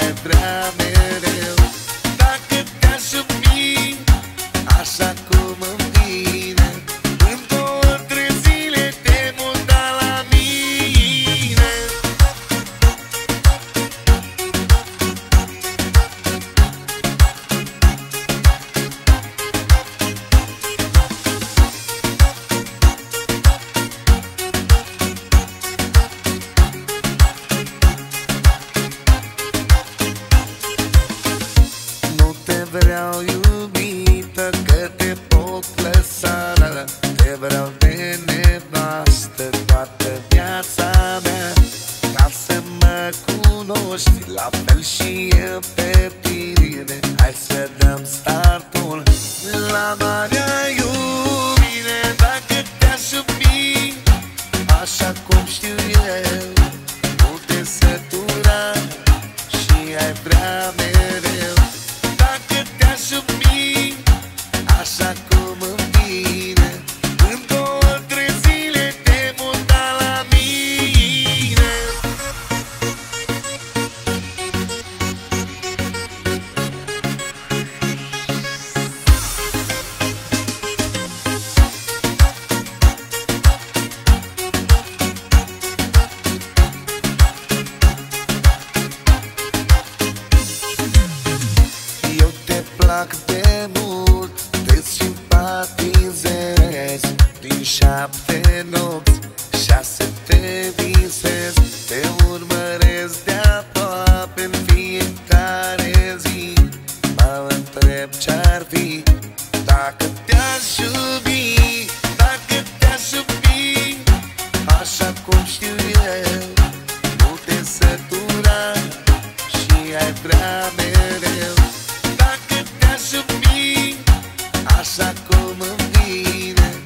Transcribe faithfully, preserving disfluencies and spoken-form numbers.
ai vrea mereu. Dacă te-aș iubi așa cum îmi vine, în două, trei zile te muta la mine. Nu te vreau iubită, că te pot lăsa, te vreau de nevastă toată viața mea, ca să mă cunoști la fel și eu pe tine. Hai să dăm startul la marea iubire. Dacă te-aș iubi așa cum știu eu, nu te sătura și ai vrea mereu. Dacă te-aș iubi așa cum îmi vine, în două, trei zile te muta la mine. Eu te plac de mult, te simpatizez. Din șapte nopți, șase te visez. Te urmăresc de-aproape în fiecare zi. Mă întreb ce-ar fi dacă te-aș iubi. Dacă te-aș iubi așa cum știu eu, nu te sătura și ai vrea mereu. Dacă te-aș iubi așa cum îmi vine,